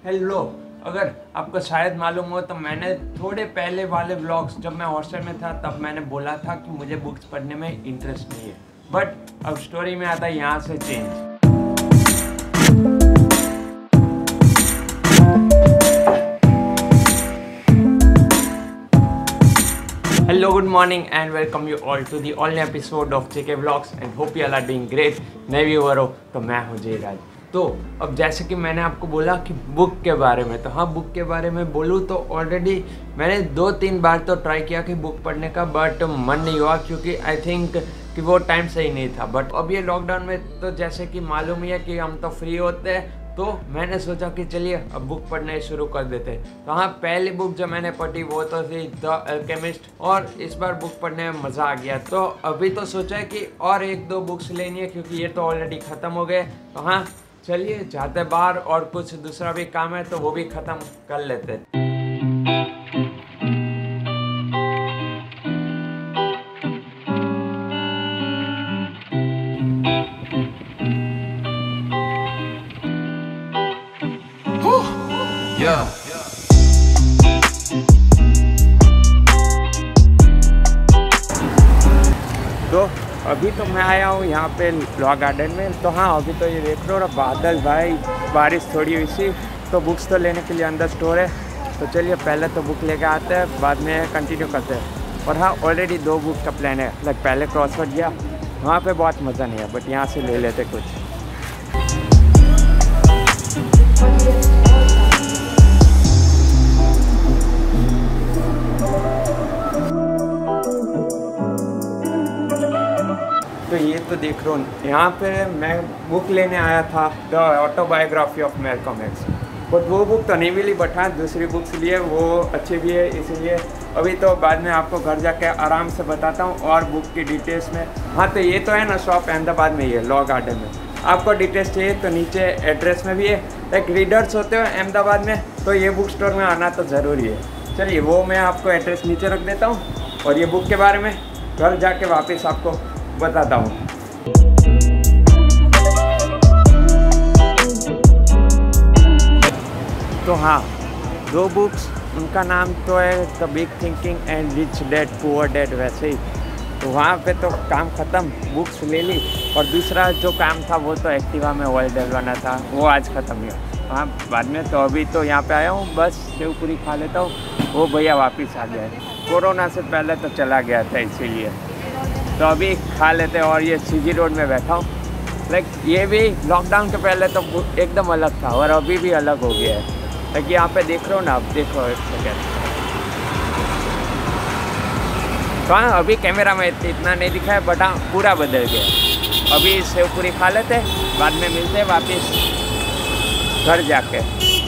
Hello. अगर आपको शायद मालूम हो तो मैंने थोड़े पहले वाले व्लॉग्स जब मैं हॉस्टल में था तब मैंने बोला था कि मुझे बुक्स पढ़ने में इंटरेस्ट नहीं है, बट अब स्टोरी में आता है यहाँ से change. Hello, good morning and welcome you all to the all new episode of JK Vlogs and hope you all are doing great। नए व्यूअर हो तो मैं हूँ जयराज। तो अब जैसे कि मैंने आपको बोला कि बुक के बारे में, तो हाँ, बुक के बारे में बोलूँ तो ऑलरेडी मैंने 2-3 बार तो ट्राई किया कि बुक पढ़ने का, बट मन नहीं हुआ क्योंकि आई थिंक कि वो टाइम सही नहीं था। बट अब ये लॉकडाउन में तो जैसे कि मालूम ही है कि हम तो फ्री होते हैं, तो मैंने सोचा कि चलिए अब बुक पढ़ने शुरू कर देते। तो हाँ, पहली बुक जो मैंने पढ़ी वो तो थी द अल्केमिस्ट, और इस बार बुक पढ़ने में मज़ा आ गया। तो अभी तो सोचा है कि और 1-2 बुक्स लेनी है क्योंकि ये तो ऑलरेडी ख़त्म हो गए। तो हाँ, चलिए जाते बाहर और कुछ दूसरा भी काम है तो वो भी ख़त्म कर लेते। Yeah. तो अभी तो मैं आया हूँ यहाँ पे लॉ गार्डन में। तो हाँ, अभी तो ये देख लो रहा बादल, भाई बारिश थोड़ी हुई सी, तो बुक्स तो लेने के लिए अंदर स्टोर है। तो चलिए पहले तो बुक लेके आते हैं, बाद में कंटिन्यू करते हैं। और हाँ, ऑलरेडी 2 बुक का प्लान है। लाइक पहले क्रॉसवर्ड गया, वहाँ पे बहुत मज़ा नहीं है, बट यहाँ से ले लेते कुछ। तो ये तो देख रहा हूँ, यहाँ पे मैं बुक लेने आया था the autobiography of Malcolm X, but वो बुक तो नहीं मिली। बट हाँ, दूसरी बुक्स लिए वो अच्छी भी है, इसीलिए अभी तो बाद में आपको घर जाके आराम से बताता हूँ और बुक की डिटेल्स में। हाँ, तो ये तो है ना, शॉप अहमदाबाद में ही है, लॉ गार्डन में। आपको डिटेल्स चाहिए तो नीचे एड्रेस में भी है। लाइक रीडर्स होते हो अहमदाबाद में तो ये बुक स्टोर में आना तो ज़रूरी है। चलिए वो मैं आपको एड्रेस नीचे रख देता हूँ और ये बुक के बारे में घर जाके वापस आपको बताता हूँ। तो हाँ, 2 बुक्स, उनका नाम तो है the big thinking and rich dad poor dad, वैसे ही। तो वहाँ पे तो काम ख़त्म, बुक्स ले ली। और दूसरा जो काम था वो तो एक्टिवा में ऑयल डलवाना था, वो आज ख़त्म हुआ। हाँ, बाद में तो अभी तो यहाँ पे आया हूँ, बस सेव पूरी खा लेता हूँ। वो भैया वापस आ गया है, कोरोना से पहले तो चला गया था, इसीलिए तो अभी खा लेते हैं। और ये सीजी रोड में बैठा हूँ। लाइक ये भी लॉकडाउन के पहले तो एकदम अलग था और अभी भी अलग हो गया है। लाइक यहाँ पे देख रहे हो ना, आप देखो एक सेकेंड। तो हाँ, अभी कैमरा में इतना नहीं दिखा है, बट हाँ, पूरा बदल गया। अभी सेव पूरी खा लेते हैं, बाद में मिलते हैं वापस घर जाके।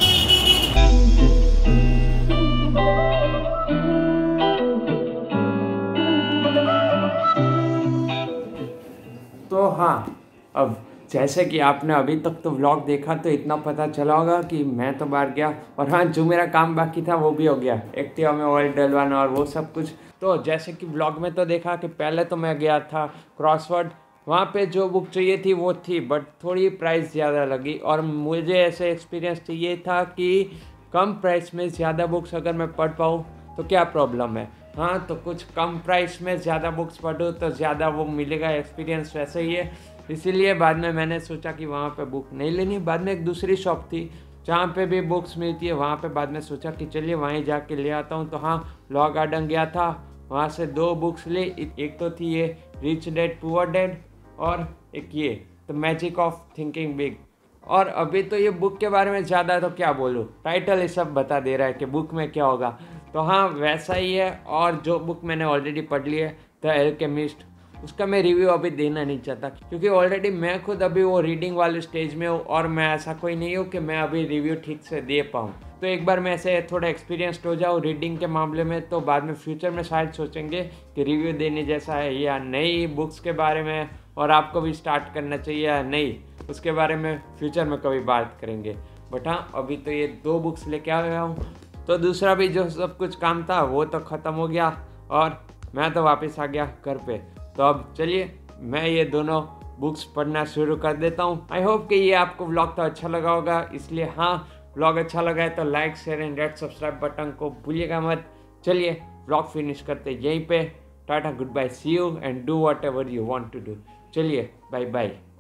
तो हाँ, अब जैसे कि आपने अभी तक तो व्लॉग देखा तो इतना पता चला होगा कि मैं तो बाहर गया, और हाँ, जो मेरा काम बाकी था वो भी हो गया, एक्टिवा में ऑयल डलवाना और वो सब कुछ। तो जैसे कि व्लॉग में तो देखा कि पहले तो मैं गया था क्रॉसवर्ड, वहाँ पे जो बुक चाहिए थी वो थी, बट थोड़ी प्राइस ज़्यादा लगी। और मुझे ऐसे एक्सपीरियंस चाहिए था कि कम प्राइस में ज़्यादा बुक्स अगर मैं पढ़ पाऊँ तो क्या प्रॉब्लम है। हाँ, तो कुछ कम प्राइस में ज़्यादा बुक्स पढ़ो तो ज़्यादा वो मिलेगा, एक्सपीरियंस वैसे ही है। इसीलिए बाद में मैंने सोचा कि वहाँ पे बुक नहीं लेनी। बाद में एक दूसरी शॉप थी जहाँ पे भी बुक्स मिलती है, वहाँ पे बाद में सोचा कि चलिए वहीं जाके ले आता हूँ। तो हाँ, लॉ गार्डन गया था, वहाँ से 2 बुक्स ली। एक तो थी ये रिच डैड पुअर डैड, और एक ये the magic of thinking big. और अभी तो ये बुक के बारे में ज़्यादा तो क्या बोलूँ, टाइटल ये सब बता दे रहा है कि बुक में क्या होगा। तो हाँ, वैसा ही है। और जो बुक मैंने ऑलरेडी पढ़ ली है द अल्केमिस्ट, उसका मैं रिव्यू अभी देना नहीं चाहता क्योंकि ऑलरेडी मैं खुद अभी वो रीडिंग वाले स्टेज में हूँ, और मैं ऐसा कोई नहीं हूँ कि मैं अभी रिव्यू ठीक से दे पाऊँ। तो एक बार मैं ऐसे थोड़ा एक्सपीरियंस्ड हो जाऊँ रीडिंग के मामले में, तो बाद में फ्यूचर में शायद सोचेंगे कि रिव्यू देने जैसा है या नहीं बुक्स के बारे में, और आपको भी स्टार्ट करना चाहिए या नहीं, उसके बारे में फ्यूचर में कभी बात करेंगे। बट हाँ, अभी तो ये 2 बुक्स लेके आया हूँ, तो दूसरा भी जो सब कुछ काम था वो तो ख़त्म हो गया और मैं तो वापस आ गया घर पे। तो अब चलिए मैं ये दोनों बुक्स पढ़ना शुरू कर देता हूँ। आई होप कि ये आपको व्लॉग तो अच्छा लगा होगा, इसलिए हाँ, व्लॉग अच्छा लगा है तो like share and red subscribe button को भूलिएगा मत। चलिए व्लॉग फिनिश करते यहीं पे। Tata, goodbye, see you and do whatever you want to do. चलिए बाय बाय।